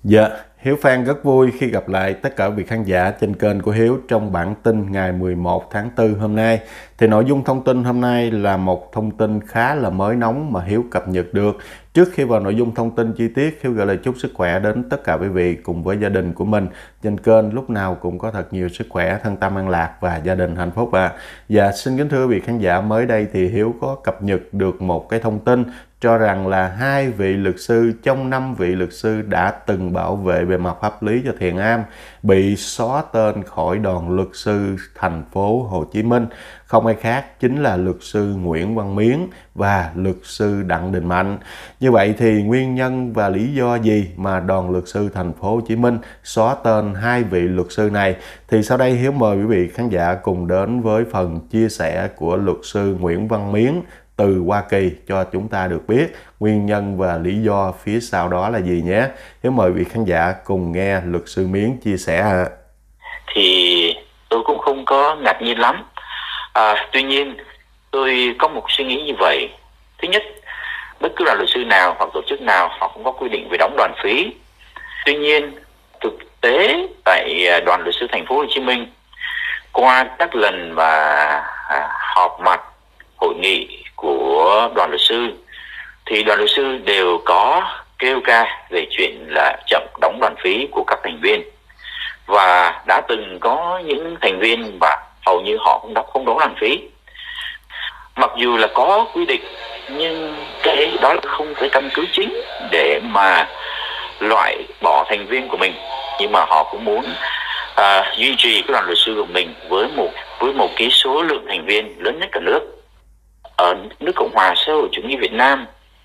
Dạ, Hiếu Phan rất vui khi gặp lại tất cả quý khán giả trên kênh của Hiếu trong bản tin ngày 11 tháng 4 hôm nay. Thì nội dung thông tin hôm nay là một thông tin khá là mới nóng mà Hiếu cập nhật được. Trước khi vào nội dung thông tin chi tiết, Hiếu gửi lời chúc sức khỏe đến tất cả quý vị cùng với gia đình của mình. Trên kênh lúc nào cũng có thật nhiều sức khỏe, thân tâm an lạc và gia đình hạnh phúc ạ. Và xin kính thưa quý vị khán giả, mới đây thì Hiếu có cập nhật được một cái thông tin cho rằng là 2 vị luật sư trong 5 vị luật sư đã từng bảo vệ về mặt pháp lý cho Thiện Am bị xóa tên khỏi đoàn luật sư thành phố Hồ Chí Minh. Không ai khác chính là luật sư Nguyễn Văn Miến và luật sư Đặng Đình Mạnh. Như vậy thì nguyên nhân và lý do gì mà đoàn luật sư thành phố Hồ Chí Minh xóa tên 2 vị luật sư này? Thì sau đây Hiếu mời quý vị khán giả cùng đến với phần chia sẻ của luật sư Nguyễn Văn Miến từ Hoa Kỳ cho chúng ta được biết nguyên nhân và lý do phía sau đó là gì nhé. Hiếu mời vị khán giả cùng nghe luật sư Miến chia sẻ ạ. Thì tôi cũng không có ngạc nhiên lắm. Tuy nhiên tôi có một suy nghĩ như vậy. Thứ nhất, bất cứ đoàn luật sư nào hoặc tổ chức nào họ cũng có quy định về đóng đoàn phí. Tuy nhiên thực tế tại đoàn luật sư thành phố Hồ Chí Minh, qua các lần mà họp mặt hội nghị của đoàn luật sư thì đoàn luật sư đều có kêu ca về chuyện là chậm đóng đoàn phí của các thành viên, và đã từng có những thành viên mà hầu như họ không đóng đoàn phí. Mặc dù là có quy định nhưng cái đó là không phải căn cứ chính để mà loại bỏ thành viên của mình, nhưng mà họ cũng muốn duy trì cái đoàn luật sư của mình với một cái số lượng thành viên lớn nhất cả nước. Ở nước Cộng hòa xã hội chủ nghĩa Việt Nam,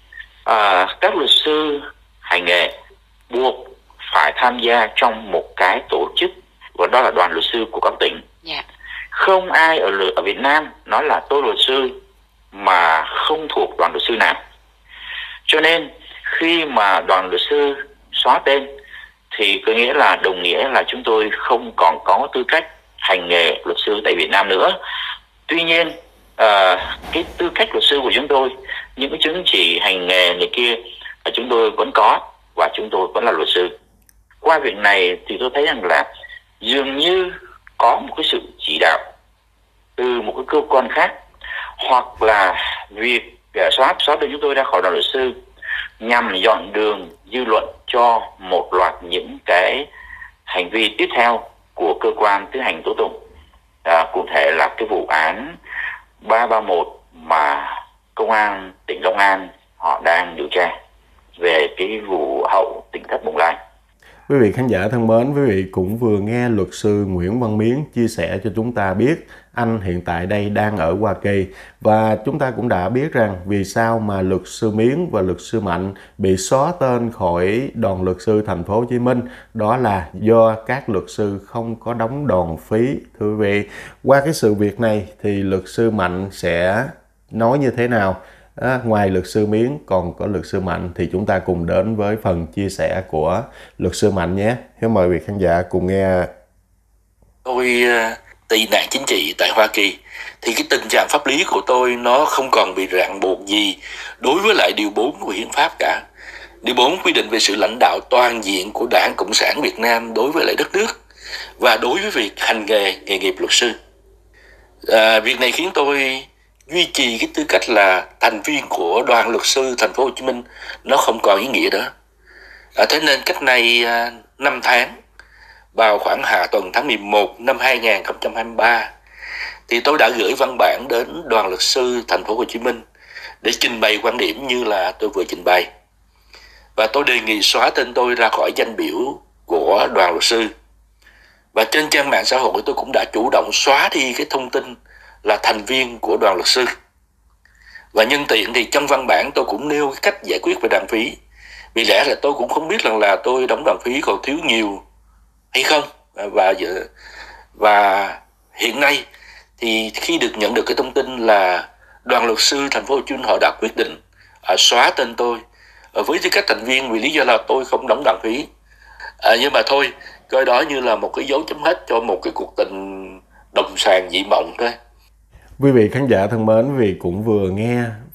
các luật sư hành nghề buộc phải tham gia trong một cái tổ chức, và đó là đoàn luật sư của các tỉnh. Không ai ở Việt Nam nói là tôi luật sư mà không thuộc đoàn luật sư nào. Cho nên khi mà đoàn luật sư xóa tên thì có nghĩa là đồng nghĩa là chúng tôi không còn có tư cách hành nghề luật sư tại Việt Nam nữa. Tuy nhiên cái tư cách luật sư của chúng tôi, những cái chứng chỉ hành nghề này kia chúng tôi vẫn có, và chúng tôi vẫn là luật sư. Qua việc này thì tôi thấy rằng là dường như có một cái sự chỉ đạo từ một cái cơ quan khác, hoặc là việc xóa tên chúng tôi ra khỏi đoàn luật sư nhằm dọn đường dư luận cho một loạt những cái hành vi tiếp theo của cơ quan tiến hành tố tụng. Cụ thể là cái vụ án 331 mà công an tỉnh Long An họ đang điều tra về cái vụ hậu tỉnh thất Bồng Lai. Quý vị khán giả thân mến, quý vị cũng vừa nghe luật sư Nguyễn Văn Miến chia sẻ cho chúng ta biết anh hiện tại đây đang ở Hoa Kỳ, và chúng ta cũng đã biết rằng vì sao mà luật sư Miến và luật sư Mạnh bị xóa tên khỏi đoàn luật sư thành phố Hồ Chí Minh. Đó là do các luật sư không có đóng đoàn phí. Thưa quý vị, qua cái sự việc này thì luật sư Mạnh sẽ nói như thế nào? Ngoài luật sư Miến còn có luật sư Mạnh, thì chúng ta cùng đến với phần chia sẻ của luật sư Mạnh nhé. Hiếu mời vị khán giả cùng nghe. Tôi tị nạn chính trị tại Hoa Kỳ thì cái tình trạng pháp lý của tôi nó không còn bị ràng buộc gì đối với lại điều 4 của hiến pháp cả. Điều 4 quy định về sự lãnh đạo toàn diện của Đảng Cộng sản Việt Nam đối với lại đất nước và đối với việc hành nghề nghề nghiệp luật sư. Việc này khiến tôi duy trì cái tư cách là thành viên của đoàn luật sư thành phố Hồ Chí Minh nó không còn ý nghĩa nữa. Thế nên cách nay 5 tháng, vào khoảng hạ tuần tháng 11 năm 2023, thì tôi đã gửi văn bản đến đoàn luật sư thành phố Hồ Chí Minh để trình bày quan điểm như là tôi vừa trình bày, và tôi đề nghị xóa tên tôi ra khỏi danh biểu của đoàn luật sư. Và trên trang mạng xã hội tôi cũng đã chủ động xóa đi cái thông tin là thành viên của đoàn luật sư. Và nhân tiện thì trong văn bản tôi cũng nêu cái cách giải quyết về đoàn phí, vì lẽ là tôi cũng không biết rằng là tôi đóng đoàn phí còn thiếu nhiều hay không. Và hiện nay thì khi được nhận được cái thông tin là đoàn luật sư thành phố Hồ Chí Minh họ đã quyết định xóa tên tôi với tư cách thành viên vì lý do là tôi không đóng đoàn phí. Nhưng mà thôi, coi đó như là một cái dấu chấm hết cho một cái cuộc tình đồng sàng dị mộng thôi. Quý vị khán giả thân mến, quý vị cũng vừa nghe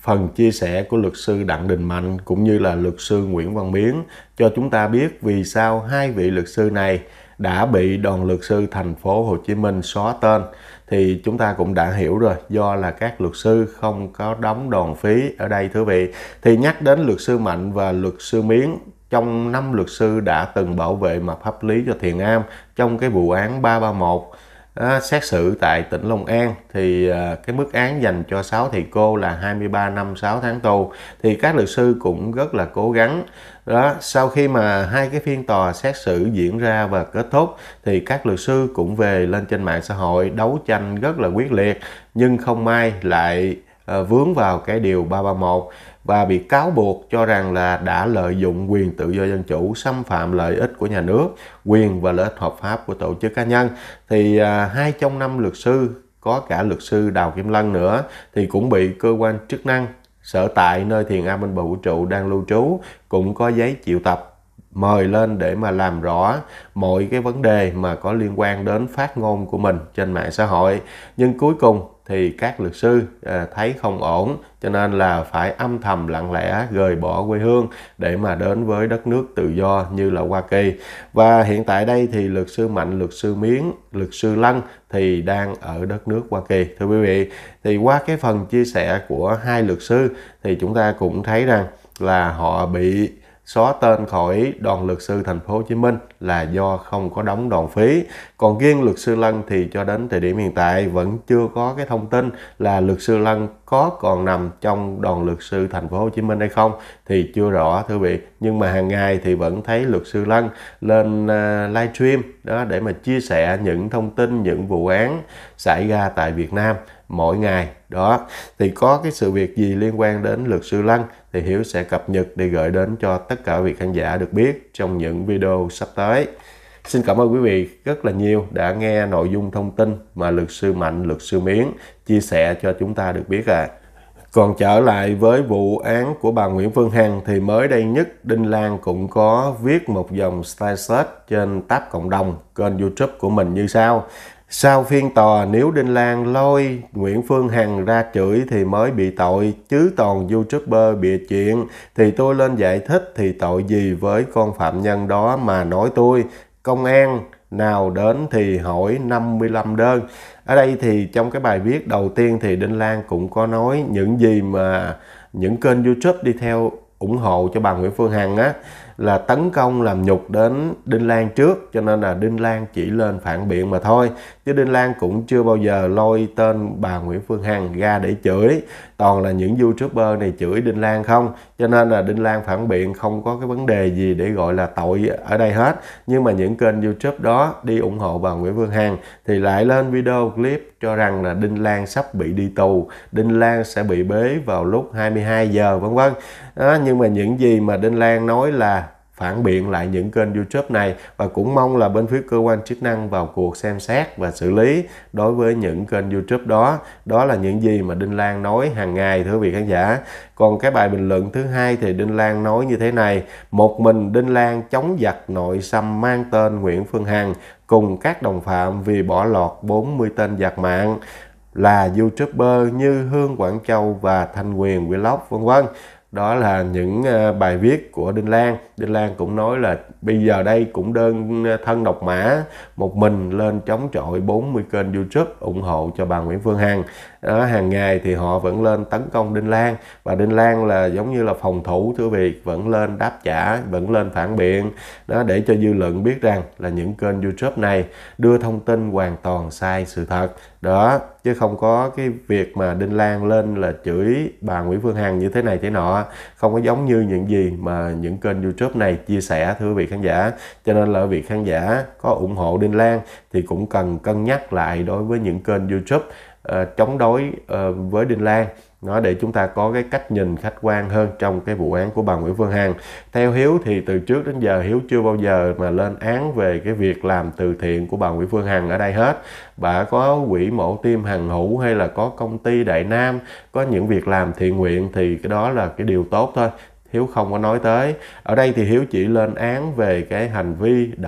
phần chia sẻ của luật sư Đặng Đình Mạnh cũng như là luật sư Nguyễn Văn Miến cho chúng ta biết vì sao hai vị luật sư này đã bị Đoàn luật sư thành phố Hồ Chí Minh xóa tên. Thì chúng ta cũng đã hiểu rồi, do là các luật sư không có đóng đòn phí ở đây thưa quý vị. Thì nhắc đến luật sư Mạnh và luật sư Miến, trong 5 luật sư đã từng bảo vệ mặt pháp lý cho Thiện Am trong cái vụ án 331 xét xử tại tỉnh Long An, thì cái mức án dành cho 6 thầy cô là 23 năm 6 tháng tù. Thì các luật sư cũng rất là cố gắng. Đó, sau khi mà hai cái phiên tòa xét xử diễn ra và kết thúc thì các luật sư cũng về lên trên mạng xã hội đấu tranh rất là quyết liệt, nhưng không may lại vướng vào cái điều 331 và bị cáo buộc cho rằng là đã lợi dụng quyền tự do dân chủ, xâm phạm lợi ích của nhà nước, quyền và lợi ích hợp pháp của tổ chức cá nhân. Thì 2 trong 5 luật sư, có cả luật sư Đào Kim Lân nữa, thì cũng bị cơ quan chức năng sở tại nơi Thiện Am Bên Bờ Vũ Trụ đang lưu trú cũng có giấy triệu tập mời lên để mà làm rõ mọi cái vấn đề mà có liên quan đến phát ngôn của mình trên mạng xã hội. Nhưng cuối cùng thì các luật sư thấy không ổn, cho nên là phải âm thầm lặng lẽ rời bỏ quê hương để mà đến với đất nước tự do như là Hoa Kỳ. Và hiện tại đây thì luật sư Mạnh, luật sư Miến, luật sư Lân thì đang ở đất nước Hoa Kỳ thưa quý vị. Thì qua cái phần chia sẻ của hai luật sư thì chúng ta cũng thấy rằng là họ bị xóa tên khỏi Đoàn luật sư thành phố Hồ Chí Minh là do không có đóng đòn phí. Còn riêng luật sư Lân thì cho đến thời điểm hiện tại vẫn chưa có cái thông tin là luật sư Lân có còn nằm trong Đoàn luật sư thành phố Hồ Chí Minh hay không thì chưa rõ thưa quý vị. Nhưng mà hàng ngày thì vẫn thấy luật sư Lân lên livestream đó để mà chia sẻ những thông tin, những vụ án xảy ra tại Việt Nam mỗi ngày đó. Thì có cái sự việc gì liên quan đến luật sư Lân thì Hiếu sẽ cập nhật để gửi đến cho tất cả quý khán giả được biết trong những video sắp tới. Xin cảm ơn quý vị rất là nhiều đã nghe nội dung thông tin mà luật sư Mạnh, luật sư Miến chia sẻ cho chúng ta được biết ạ. Còn trở lại với vụ án của bà Nguyễn Phương Hằng thì mới đây nhất Đinh Lan cũng có viết một dòng status trên tab cộng đồng kênh YouTube của mình như sau: sau phiên tòa, nếu Đinh Lan lôi Nguyễn Phương Hằng ra chửi thì mới bị tội, chứ toàn YouTuber bịa chuyện thì tôi lên giải thích thì tội gì với con phạm nhân đó mà nói tôi. Công an nào đến thì hỏi 55 đơn. Ở đây thì trong cái bài viết đầu tiên thì Đinh Lan cũng có nói những gì mà những kênh YouTube đi theo ủng hộ cho bà Nguyễn Phương Hằng á là tấn công làm nhục đến Đinh Lan trước, cho nên là Đinh Lan chỉ lên phản biện mà thôi, chứ Đinh Lan cũng chưa bao giờ lôi tên bà Nguyễn Phương Hằng ra để chửi. Toàn là những YouTuber này chửi Đinh Lan không, cho nên là Đinh Lan phản biện không có cái vấn đề gì để gọi là tội ở đây hết. Nhưng mà những kênh YouTube đó đi ủng hộ bà Nguyễn Phương Hằng thì lại lên video clip cho rằng là Đinh Lan sắp bị đi tù, Đinh Lan sẽ bị bế vào lúc 22 giờ vân vân. Nhưng mà những gì mà Đinh Lan nói là phản biện lại những kênh YouTube này, và cũng mong là bên phía cơ quan chức năng vào cuộc xem xét và xử lý đối với những kênh YouTube đó. Đó là những gì mà Đinh Lan nói hàng ngày thưa quý vị khán giả. Còn cái bài bình luận thứ hai thì Đinh Lan nói như thế này: một mình Đinh Lan chống giặc nội xâm mang tên Nguyễn Phương Hằng cùng các đồng phạm vì bỏ lọt 40 tên giặc mạng là YouTuber như Hương Quảng Châu và Thanh Quyền Vlog vân vân. Đó là những bài viết của Đinh Lan. Đinh Lan cũng nói là bây giờ đây cũng đơn thân độc mã, một mình lên chống chọi 40 kênh YouTube ủng hộ cho bà Nguyễn Phương Hằng. Hàng ngày thì họ vẫn lên tấn công Đinh Lan, và Đinh Lan là giống như là phòng thủ thưa quý vị, vẫn lên đáp trả, vẫn lên phản biện đó, để cho dư luận biết rằng là những kênh YouTube này đưa thông tin hoàn toàn sai sự thật đó, chứ không có cái việc mà Đinh Lan lên là chửi bà Nguyễn Phương Hằng như thế này thế nọ, không có giống như những gì mà những kênh YouTube này chia sẻ thưa quý vị khán giả. Cho nên là quý vị khán giả có ủng hộ Đinh Lan thì cũng cần cân nhắc lại đối với những kênh YouTube chống đối với Đinh Lan, nó để chúng ta có cái cách nhìn khách quan hơn trong cái vụ án của bà Nguyễn Phương Hằng. Theo Hiếu thì từ trước đến giờ Hiếu chưa bao giờ mà lên án về cái việc làm từ thiện của bà Nguyễn Phương Hằng ở đây hết. Bà có quỹ mổ tim Hằng Hữu hay là có công ty Đại Nam, có những việc làm thiện nguyện thì cái đó là cái điều tốt thôi, Hiếu không có nói tới. Ở đây thì Hiếu chỉ lên án về cái hành vi đạo đức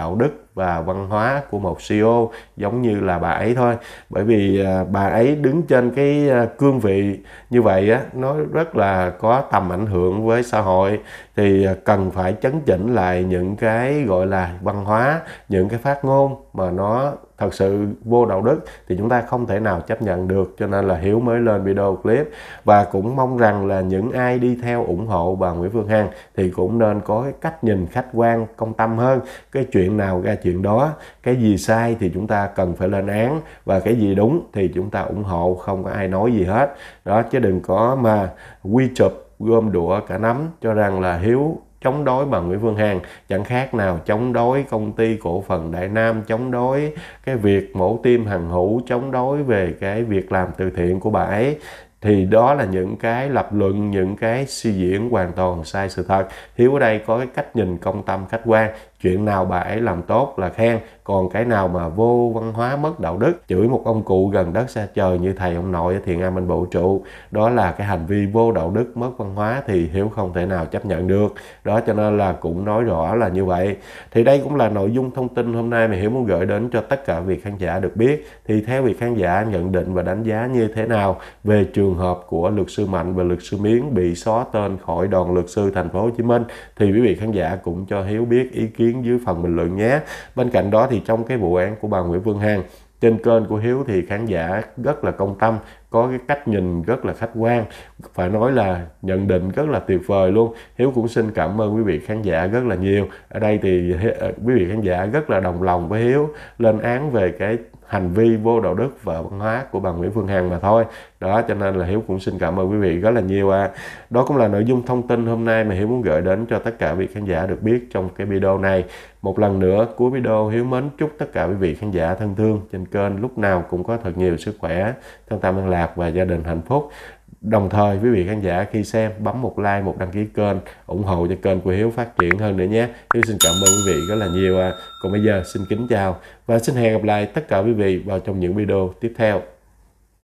và văn hóa của một CEO giống như là bà ấy thôi. Bởi vì bà ấy đứng trên cái cương vị như vậy á, nó rất là có tầm ảnh hưởng với xã hội, thì cần phải chấn chỉnh lại những cái gọi là văn hóa, những cái phát ngôn mà nó thật sự vô đạo đức thì chúng ta không thể nào chấp nhận được. Cho nên là Hiếu mới lên video clip, và cũng mong rằng là những ai đi theo ủng hộ bà Nguyễn Phương Hằng thì cũng nên có cái cách nhìn khách quan, công tâm hơn. Cái chuyện nào ra chuyện đó, cái gì sai thì chúng ta cần phải lên án, và cái gì đúng thì chúng ta ủng hộ, không có ai nói gì hết đó. Chứ đừng có mà quy chụp gom đũa cả nắm cho rằng là Hiếu chống đối bà Nguyễn Phương Hằng, chẳng khác nào chống đối công ty cổ phần Đại Nam, chống đối cái việc mổ tim Hằng Hữu, chống đối về cái việc làm từ thiện của bà ấy. Thì đó là những cái lập luận, những cái suy diễn hoàn toàn sai sự thật. Hiếu ở đây có cái cách nhìn công tâm, khách quan. Chuyện nào bà ấy làm tốt là khen, còn cái nào mà vô văn hóa, mất đạo đức, chửi một ông cụ gần đất xa trời như thầy ông nội ở Thiền Am Bên Vũ Trụ, đó là cái hành vi vô đạo đức, mất văn hóa, thì Hiếu không thể nào chấp nhận được đó. Cho nên là cũng nói rõ là như vậy. Thì đây cũng là nội dung thông tin hôm nay mà Hiếu muốn gửi đến cho tất cả vị khán giả được biết. Thì theo vị khán giả nhận định và đánh giá như thế nào về trường hợp của luật sư Mạnh và luật sư Miến bị xóa tên khỏi đoàn luật sư thành phố Hồ Chí Minh, thì quý vị khán giả cũng cho Hiếu biết ý kiến dưới phần bình luận nhé. Bên cạnh đó thì trong cái vụ án của bà Nguyễn Phương Hằng, trên kênh của Hiếu thì khán giả rất là công tâm, có cái cách nhìn rất là khách quan, phải nói là nhận định rất là tuyệt vời luôn. Hiếu cũng xin cảm ơn quý vị khán giả rất là nhiều. Ở đây thì quý vị khán giả rất là đồng lòng với Hiếu, lên án về cái hành vi vô đạo đức và văn hóa của bà Nguyễn Phương Hằng mà thôi đó. Cho nên là Hiếu cũng xin cảm ơn quý vị rất là nhiều. Đó cũng là nội dung thông tin hôm nay mà Hiếu muốn gửi đến cho tất cả quý vị khán giả được biết trong cái video này. Một lần nữa cuối video, Hiếu mến chúc tất cả quý vị khán giả thân thương trên kênh lúc nào cũng có thật nhiều sức khỏe, thân tâm an lạc và gia đình hạnh phúc. Đồng thời quý vị khán giả khi xem bấm một like, một đăng ký kênh, ủng hộ cho kênh của Hiếu phát triển hơn nữa nhé. Hiếu xin cảm ơn quý vị rất là nhiều. Còn bây giờ xin kính chào và xin hẹn gặp lại tất cả quý vị vào trong những video tiếp theo.